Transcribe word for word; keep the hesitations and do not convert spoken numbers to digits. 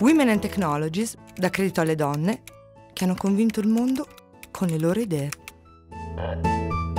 Women and Technologies dà credito alle donne che hanno convinto il mondo con le loro idee.